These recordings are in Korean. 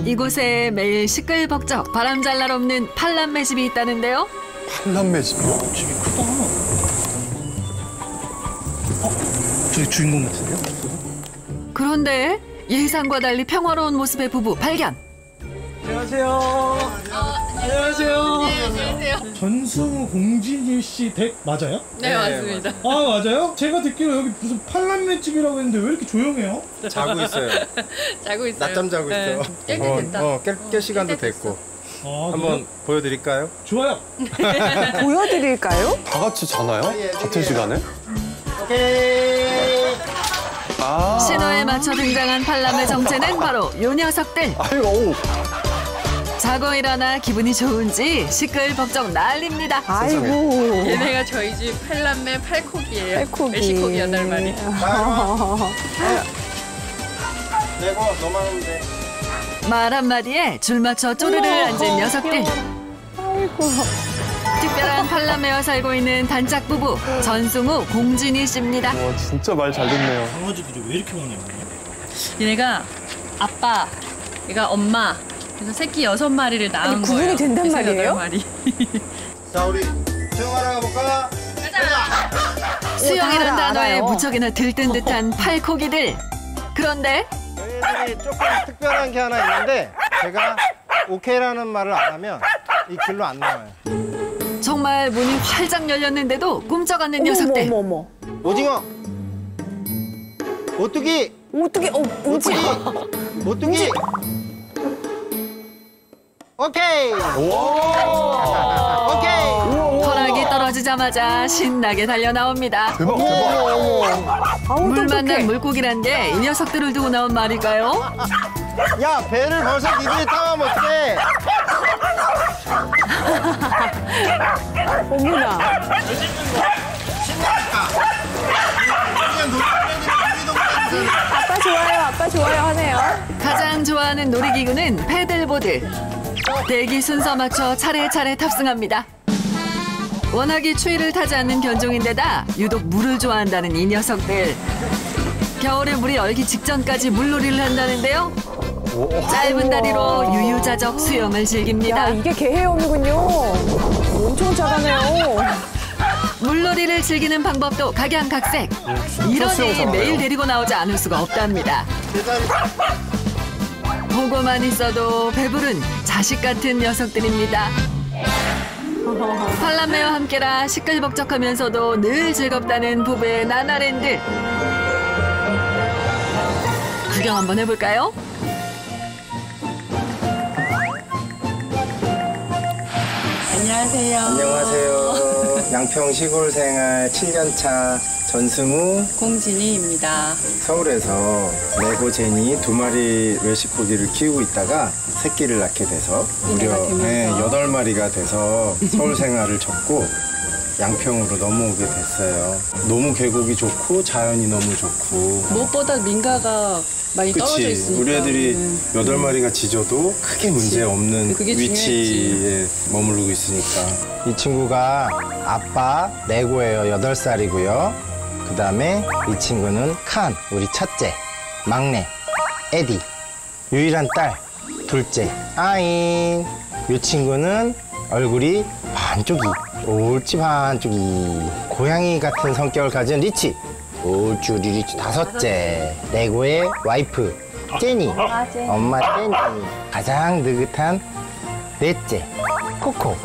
이곳에 매일 시끌벅적 바람 잘 날 없는 팔남매 집이 있다는데요. 팔남매 집이요? 집이 크다. 저기 주인공 같은데요? 그런데 예상과 달리 평화로운 모습의 부부 발견. 안녕하세요. 안녕하세요. 네, 안녕하세요. 전승우 공진일 씨 댁 맞아요? 네, 맞습니다. 아, 맞아요? 제가 듣기로 여기 무슨 팔남매 집이라고 했는데 왜 이렇게 조용해요? 자고 있어요. 자고 있어요. 낮잠 자고 있어요. 깨끗했다. 깰 시간도 됐고. 아, 한번 그래요? 보여드릴까요? 좋아요. 보여드릴까요? 다 같이 자나요? 같은 시간에? 오케이. 아. 신호에 맞춰 등장한 팔남매 정체는 바로 요 녀석들. 아이고. 자고 일어나 기분이 좋은지 시끌벅적 난립니다. 아이고. 얘네가 저희 집 팔남매 팔콕이에요. 팔콕이. 메시콕이 8마리. 내고 너만 하면 돼. 말 한마디에 줄 맞춰 쪼르르 앉은 녀석들. 아이고. 특별한 팔남매와 살고 있는 단짝 부부 전승우 공진희 씨입니다. 와, 진짜 말 잘 듣네요. 강아지들이 왜 이렇게 많냐고. 얘네가 아빠, 얘가 엄마. 그래서 새끼 6마리를 낳은 아니, 구분이 거예요. 된단 그래서 말이에요? 8마리. 자, 우리 수영하러 가볼까? 수영이란 다 단어에 알아요. 무척이나 들뜬 듯한 팔코기들. 그런데 저희들이 조금 특별한 게 하나 있는데 제가 오케이라는 말을 안 하면 이 길로 안 나와요. 정말 문이 활짝 열렸는데도 꿈쩍 않는 녀석들. 어머. 오징어. 오뚜기. 어떻게 움직여? 오뚜기. 오케이. 오케이. 허락이 떨어지자마자 신나게 달려 나옵니다. 대박, 대박. 아우, 물 만난 똑똑해. 물고기란 게 이 녀석들을 두고 나온 말일까요? 야, 배를 벌써 니들이 타면 어떡해? 어머나. 아빠 좋아요 하네요. 가장 좋아하는 놀이기구는 패들보드. 대기 순서 맞춰 차례차례 탑승합니다. 워낙에 추위를 타지 않는 견종인데다 유독 물을 좋아한다는 이 녀석들. 겨울에 물이 얼기 직전까지 물놀이를 한다는데요. 짧은 다리로 유유자적 수영을 즐깁니다. 야, 이게 개헤엄이군요. 엄청 잘하네요. 물놀이를 즐기는 방법도 각양각색. 이러니 수영장하네요. 매일 데리고 나오지 않을 수가 없답니다. 보고만 있어도 배부른 자식 같은 녀석들입니다. 팔남매와 함께라 시끌벅적하면서도 늘 즐겁다는 부부의 나나랜드. 구경 한번 해볼까요? 안녕하세요. 안녕하세요. 양평 시골 생활 7년차 전승우. 공진희입니다. 서울에서 레고 제니 2마리 외식고기를 키우고 있다가 새끼를 낳게 돼서 무려 되면서. 8마리가 돼서 서울 생활을 접고 양평으로 넘어오게 됐어요. 너무 계곡이 좋고 자연이 너무 좋고. 무엇보다 민가가 많이 떨어져 그치. 있으니까. 우리 애들이 8마리가 짖어도 크게 문제 없는 그게 위치에 머무르고 있으니까. 이 친구가 아빠 레고예요. 8살이고요. 그 다음에 이 친구는 칸, 우리 첫째, 막내, 에디, 유일한 딸, 둘째, 아인. 이 친구는 얼굴이 반쪽이, 옳지 반쪽이. 고양이 같은 성격을 가진 리치, 옳지 우리 리치 다섯째. 레고의 와이프, 제니, 엄마 제니. 가장 느긋한 넷째, 코코.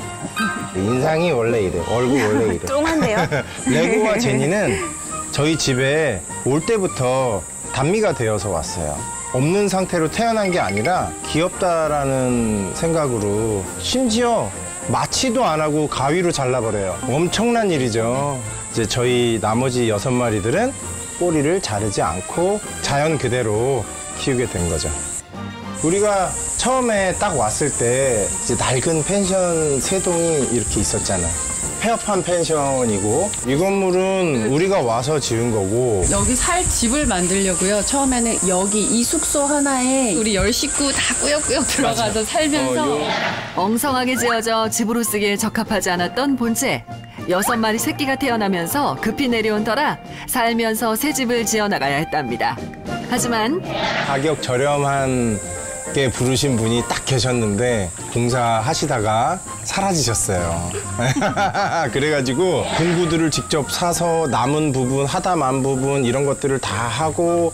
인상이 원래 이래, 얼굴 원래 이래. 뚱한데요? 레고와 제니는 저희 집에 올 때부터 단미가 되어서 왔어요. 없는 상태로 태어난 게 아니라 귀엽다라는 생각으로 심지어 마취도 안 하고 가위로 잘라버려요. 엄청난 일이죠. 이제 저희 나머지 6마리들은 꼬리를 자르지 않고 자연 그대로 키우게 된 거죠. 우리가 처음에 딱 왔을 때 이제 낡은 펜션 3동이 이렇게 있었잖아요. 폐업한 pension이고 이 건물은 우리가 와서 지은 거고. 여기 살 집을 만들려고요. 처음에는 여기 이 숙소 하나에 우리 10식구 다 꾸역꾸역 들어가서 살면서 엉성하게 지어져 집으로 쓰기에 적합하지 않았던 본체. 6마리 새끼가 태어나면서 급히 내려온 터라 살면서 새 집을 지어나가야 했답니다. 하지만 가격 저렴한 공사하게 부르신 분이 딱 계셨는데 공사하시다가 사라지셨어요. 그래가지고 공구들을 직접 사서 남은 부분, 하다만 부분 이런 것들을 다 하고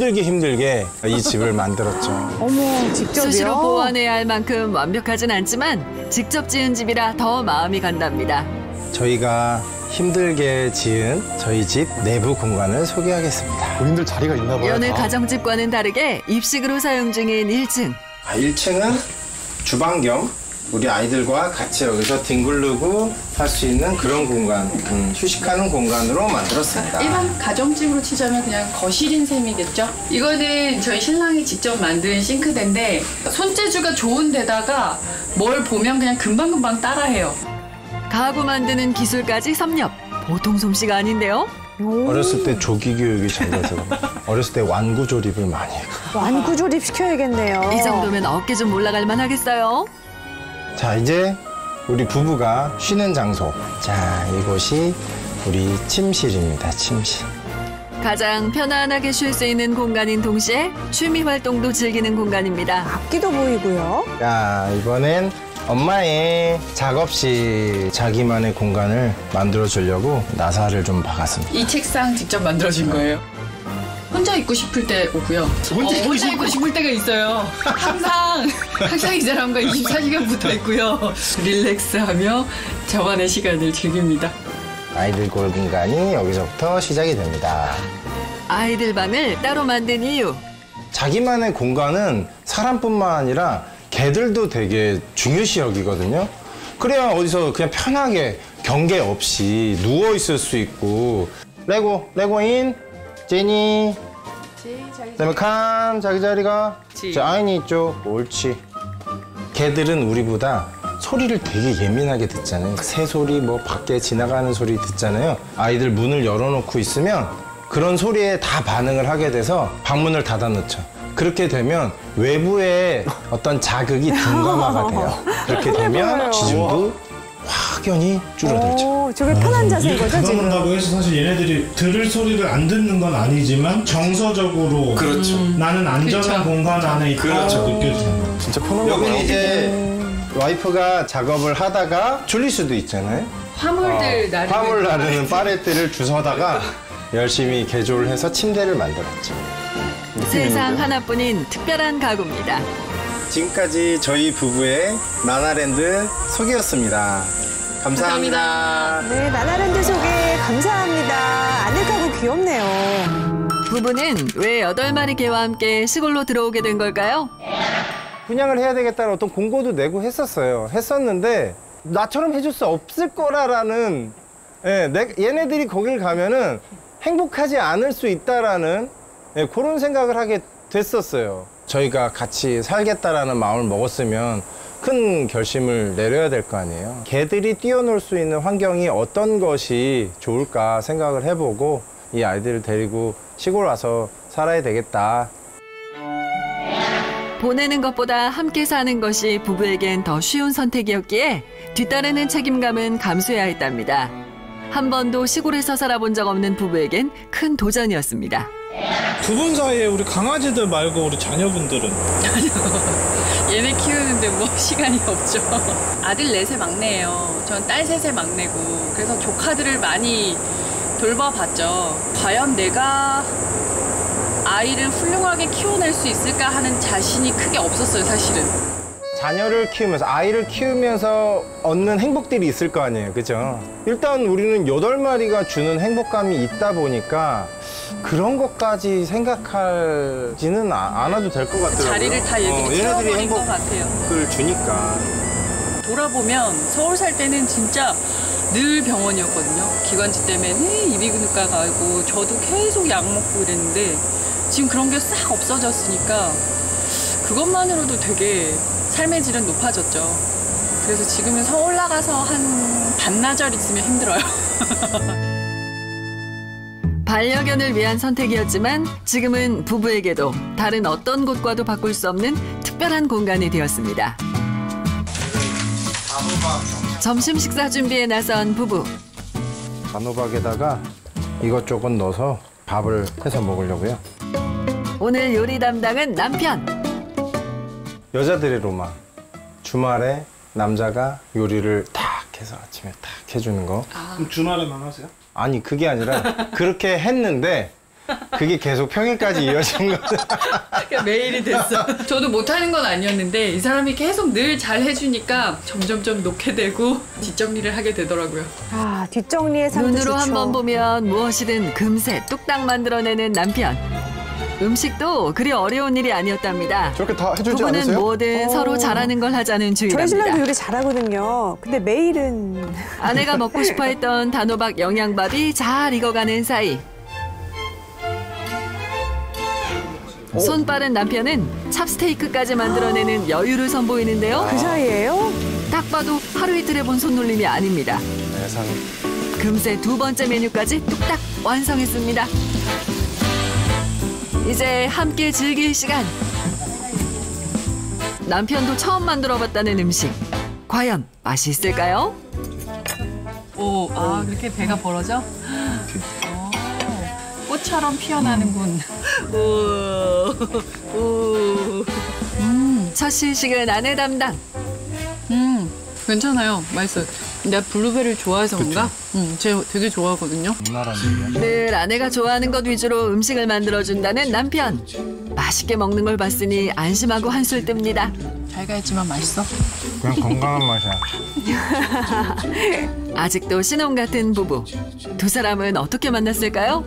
힘들게 이 집을 만들었죠. 어머, 직접이요? 수시로 보완해야 할 만큼 완벽하진 않지만 직접 지은 집이라 더 마음이 간답니다. 저희가 힘들게 지은 저희 집 내부 공간을 소개하겠습니다. 본인들 자리가 있나 봐요. 여느 다. 가정집과는 다르게 입식으로 사용 중인 1층. 1층은 주방 겸 우리 아이들과 같이 여기서 뒹굴르고 할 수 있는 그런 공간, 휴식하는 공간으로 만들었습니다. 일반 가정집으로 치자면 그냥 거실인 셈이겠죠? 이거는 저희 신랑이 직접 만든 싱크대인데 손재주가 좋은 데다가 뭘 보면 그냥 금방금방 따라해요. 가구 만드는 기술까지 섭렵. 보통 솜씨가 아닌데요. 어렸을 때 조기 교육이 잘 돼서 어렸을 때 완구 조립을 많이 했고. 완구 조립 시켜야겠네요. 이 정도면 어깨 좀 올라갈 만하겠어요. 자, 이제 우리 부부가 쉬는 장소. 자, 이곳이 우리 침실입니다. 침실. 가장 편안하게 쉴 수 있는 공간인 동시에 취미 활동도 즐기는 공간입니다. 앞기도 보이고요. 자, 이번엔 엄마의 작업실, 자기만의 공간을 만들어 주려고 나사를 좀 박았습니다. 이 책상 직접 만들어진 거예요. 혼자 있고 싶을 때 오고요. 혼자 있고 싶을 때가 있어요. 항상 이 사람과 24시간 붙어 있고요. 릴렉스하며 저만의 시간을 즐깁니다. 아이들 공간이 여기서부터 시작이 됩니다. 아이들 방을 따로 만든 이유. 자기만의 공간은 사람뿐만 아니라 개들도 되게 중요시 여기거든요. 그래야 어디서 그냥 편하게 경계 없이 누워 있을 수 있고. 레고인, 제니, 그다음에 칸, 자기 자리가. 자, 아이니 이쪽, 옳지. 개들은 우리보다 소리를 되게 예민하게 듣잖아요. 새 소리, 뭐 밖에 지나가는 소리 듣잖아요. 아이들 문을 열어놓고 있으면 그런 소리에 다 반응을 하게 돼서 방문을 닫아놓죠. 그렇게 되면 외부의 어떤 자극이 둔감화가 돼요. 그렇게 되면 지중도 확연히 줄어들죠. 오, 저게 편한 자세인 이렇게 거죠, 지금? 가둬놓는다고 해서 사실 얘네들이 들을 소리를 안 듣는 건 아니지만 정서적으로 그렇죠. 나는 안전한 그렇죠. 공간 안에 있다고 그렇죠. 느껴지는 진짜 편한가 여기는 봐요. 이제 와이프가 작업을 하다가 줄릴 수도 있잖아요. 화물들 나르는 화물 나르는 파레트를 주워다가 열심히 개조를 해서 침대를 만들었죠. 세상 하나뿐인 특별한 가구입니다. 지금까지 저희 부부의 나나랜드 소개였습니다. 감사합니다. 네, 나나랜드 소개 감사합니다. 아늑하고 귀엽네요. 부부는 왜 8마리 개와 함께 시골로 들어오게 된 걸까요? 분양을 해야 되겠다는 어떤 공고도 내고 했었는데 나처럼 해줄 수 없을 거라는 얘네들이 거길 가면은 행복하지 않을 수 있다라는 그런 생각을 하게 됐었어요. 저희가 같이 살겠다라는 마음을 먹었으면 큰 결심을 내려야 될 거 아니에요. 개들이 뛰어놀 수 있는 환경이 어떤 것이 좋을까 생각을 해보고 이 아이들을 데리고 시골 와서 살아야 되겠다. 보내는 것보다 함께 사는 것이 부부에겐 더 쉬운 선택이었기에 뒤따르는 책임감은 감수해야 했답니다. 한 번도 시골에서 살아본 적 없는 부부에겐 큰 도전이었습니다. 두 분 사이에 우리 강아지들 말고 우리 자녀분들은 얘네 키우는데 뭐 시간이 없죠. 아들 넷의 막내예요. 전 딸 셋의 막내고 그래서 조카들을 많이 돌봐봤죠. 과연 내가 아이를 훌륭하게 키워낼 수 있을까 하는 자신이 크게 없었어요, 사실은. 자녀를 키우면서 아이를 키우면서 얻는 행복들이 있을 거 아니에요, 그죠? 일단 우리는 8마리가 주는 행복감이 있다 보니까 그런 것까지 생각하지는 않아도 될 것 같더라고요. 자리를 다 얘들이 채워버린 것 같아요. 행복을 주니까. 돌아보면 서울 살 때는 진짜 늘 병원이었거든요. 기관지 때문에 이비인후과 가고 저도 계속 약 먹고 이랬는데 지금 그런 게 싹 없어졌으니까 그것만으로도 되게 삶의 질은 높아졌죠. 그래서 지금은 서울 나가서 한 반나절 있으면 힘들어요. 반려견을 위한 선택이었지만 지금은 부부에게도 다른 어떤 곳과도 바꿀 수 없는 특별한 공간이 되었습니다. 점심 식사 준비에 나선 부부. 단호박에다가 이것저것 넣어서 밥을 해서 먹으려고요. 오늘 요리 담당은 남편. 여자들의 로망. 주말에 남자가 요리를 딱 해서 아침에 딱 해주는 거. 그럼 주말에만 하세요? 아니 그게 아니라 그렇게 했는데 그게 계속 평일까지 이어진 거죠. 그러니까 매일이 됐어. 저도 못하는 건 아니었는데 이 사람이 계속 늘 잘 해주니까 점점점 놓게 되고 뒷정리를 하게 되더라고요. 아, 뒷정리의 삶도 눈으로 좋죠. 한번 보면 무엇이든 금세 뚝딱 만들어내는 남편. 음식도 그리 어려운 일이 아니었답니다. 저렇게 다 해주지 부부는 않으세요? 뭐든 서로 잘하는 걸 하자는 저희 신랑도 주의랍니다. 요리 잘하거든요. 근데 매일은 아내가 먹고 싶어했던 단호박 영양밥이 잘 익어가는 사이 손 빠른 남편은 찹스테이크까지 만들어내는 여유를 선보이는데요. 그 사이에요? 딱 봐도 하루 이틀 해본 손놀림이 아닙니다. 세상에. 금세 두 번째 메뉴까지 뚝딱 완성했습니다. 이제 함께 즐길 시간. 남편도 처음 만들어봤다는 음식. 과연 맛이 있을까요? 오, 아 그렇게 배가 벌어져? 꽃처럼 피어나는군. 첫 시식은 아내 담당. 괜찮아요. 맛있어요. 내가 블루베리를 좋아해서 그런가? 제가 되게 좋아하거든요. 늘 아내가 좋아하는 것 위주로 음식을 만들어준다는 남편. 맛있게 먹는 걸 봤으니 안심하고 한술 뜹니다. 잘가 했지만 맛있어. 그냥 건강한 맛이야. 아직도 신혼 같은 부부. 두 사람은 어떻게 만났을까요?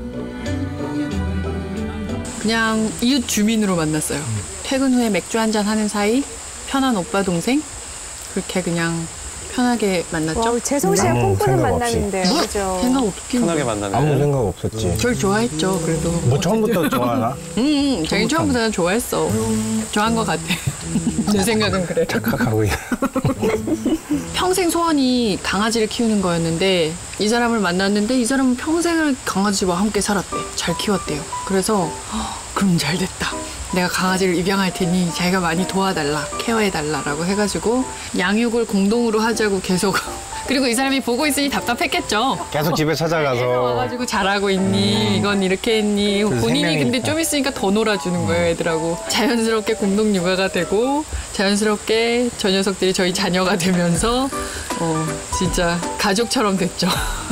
그냥 이웃 주민으로 만났어요. 퇴근 후에 맥주 한잔 하는 사이 편한 오빠 동생 그렇게 그냥 편하게 만났죠. 와, 재성 씨의 아무 꿈꾸는 생각 없이. 만남인데요. 그죠? 생각 없긴 편하게 해요. 만나는. 아무 생각 없었지. 절 좋아했죠. 그래도 뭐 처음부터 좋아하나? 자기 처음부터 좋아했어. 좋아한 것 같아. 내 생각은 그래. 착각하고 있어. 평생 소원이 강아지를 키우는 거였는데 이 사람을 만났는데 이 사람은 평생을 강아지와 함께 살았대. 잘 키웠대요. 그래서 그럼 잘 됐다. 내가 강아지를 입양할 테니 자기가 많이 도와달라, 케어해달라라고 해가지고 양육을 공동으로 하자고 계속. 그리고 이 사람이 보고 있으니 답답했겠죠. 계속 집에 찾아가서 와가지고 잘하고 있니? 이건 이렇게 했니? 그래서 본인이 생명이니까. 근데 좀 있으니까 더 놀아주는 거예요, 애들하고. 자연스럽게 공동 육아가 되고 자연스럽게 저 녀석들이 저희 자녀가 되면서 진짜 가족처럼 됐죠.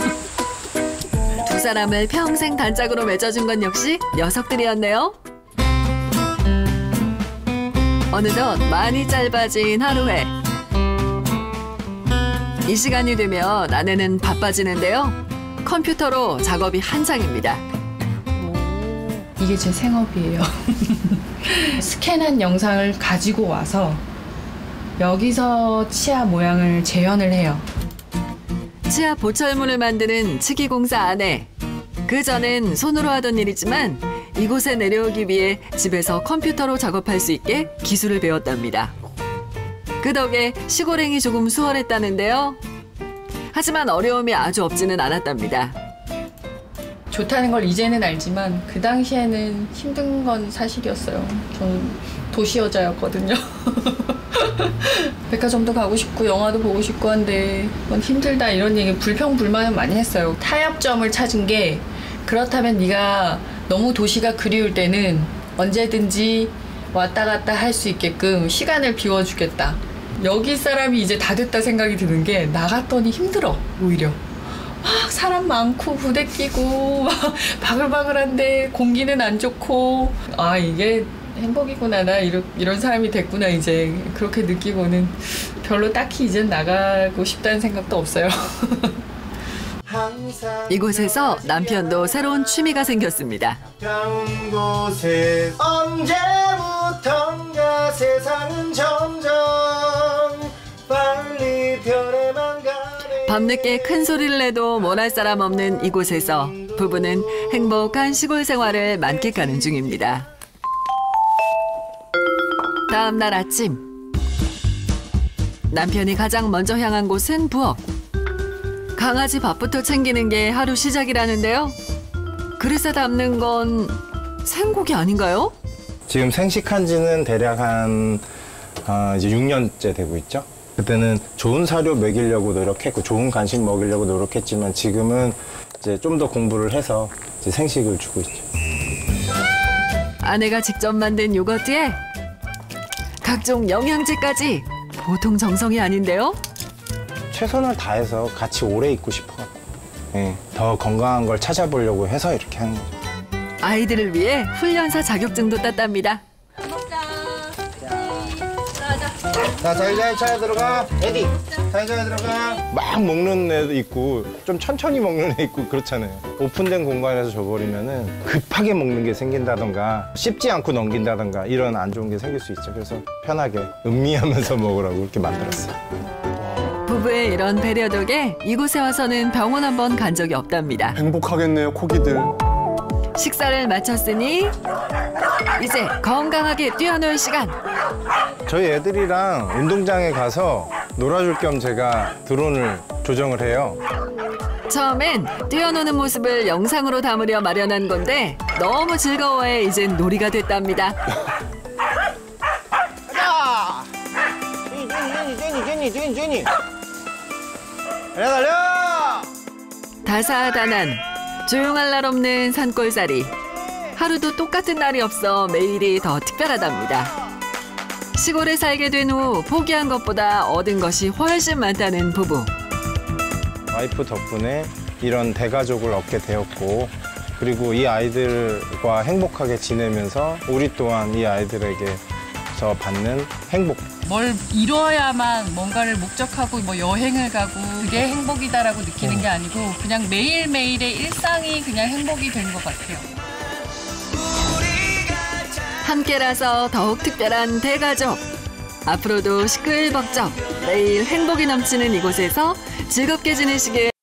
두 사람을 평생 단짝으로 맺어준 건 역시 녀석들이었네요. 어느덧 많이 짧아진 하루회. 이 시간이 되면 아내는 바빠지는데요. 컴퓨터로 작업이 한창입니다. 이게 제 생업이에요. 스캔한 영상을 가지고 와서 여기서 치아 모양을 재현을 해요. 치아 보철문을 만드는 치기공사 아내. 그전엔 손으로 하던 일이지만 이곳에 내려오기 위해 집에서 컴퓨터로 작업할 수 있게 기술을 배웠답니다. 그 덕에 시골행이 조금 수월했다는데요. 하지만 어려움이 아주 없지는 않았답니다. 좋다는 걸 이제는 알지만 그 당시에는 힘든 건 사실이었어요. 저는 도시 여자였거든요. 백화점도 가고 싶고 영화도 보고 싶고 한데 그건 힘들다 이런 얘기 불평불만은 많이 했어요. 타협점을 찾은 게 그렇다면 네가 너무 도시가 그리울 때는 언제든지 왔다 갔다 할 수 있게끔 시간을 비워주겠다. 여기 사람이 이제 다 됐다 생각이 드는 게 나갔더니 힘들어 오히려. 막 사람 많고 부대 끼고 막 바글바글한데 공기는 안 좋고 아 이게 행복이구나 나 이런 사람이 됐구나 이제 그렇게 느끼고는 별로 딱히 이젠 나가고 싶다는 생각도 없어요. 이곳에서 남편도 새로운 취미가 생겼습니다. 가까운 곳에 언제부턴가 세상은 점점 빨리 변해만 가네. 밤늦게 큰 소리를 내도 뭘 할 사람 없는 이곳에서 부부는 행복한 시골 생활을 만끽하는 중입니다. 다음 날 아침. 남편이 가장 먼저 향한 곳은 부엌. 강아지 밥부터 챙기는 게 하루 시작이라는데요. 그릇에 담는 건 생고기 아닌가요? 지금 생식한 지는 대략 한 이제 6년째 되고 있죠. 그때는 좋은 사료 먹이려고 노력했고 좋은 간식 먹이려고 노력했지만 지금은 이제 좀 더 공부를 해서 이제 생식을 주고 있죠. 아내가 직접 만든 요거트에 각종 영양제까지 보통 정성이 아닌데요. 최선을 다해서 같이 오래 있고 싶어갖고 예, 더 건강한 걸 찾아보려고 해서 이렇게 하는 거죠. 아이들을 위해 훈련사 자격증도 땄답니다. 자, 잘 들어가. 에디, 잘 들어가. 막 먹는 애도 있고 좀 천천히 먹는 애 있고 그렇잖아요. 오픈된 공간에서 줘버리면은 급하게 먹는 게 생긴다던가 씹지 않고 넘긴다던가 이런 안 좋은 게 생길 수 있죠. 그래서 편하게 음미하면서 먹으라고 이렇게 만들었어요. 부부의 이런 배려 덕에 이곳에 와서는 병원 한 번 간 적이 없답니다. 행복하겠네요, 코기들. 식사를 마쳤으니 이제 건강하게 뛰어놀 시간. 저희 애들이랑 운동장에 가서 놀아줄 겸 제가 드론을 조정을 해요. 처음엔 뛰어노는 모습을 영상으로 담으려 마련한 건데 너무 즐거워해 이젠 놀이가 됐답니다. 가자! 제니. 달려! 다사다난 조용할 날 없는 산골살이. 하루도 똑같은 날이 없어 매일이 더 특별하답니다. 시골에 살게 된 후 포기한 것보다 얻은 것이 훨씬 많다는 부부. 와이프 덕분에 이런 대가족을 얻게 되었고 그리고 이 아이들과 행복하게 지내면서 우리 또한 이 아이들에게서 받는 행복. 뭘 이뤄야만 뭔가를 목적하고 뭐 여행을 가고 그게 행복이다라고 느끼는 게 아니고 그냥 매일매일의 일상이 그냥 행복이 된 것 같아요. 함께라서 더욱 특별한 대가족. 앞으로도 시끌벅적 매일 행복이 넘치는 이곳에서 즐겁게 지내시길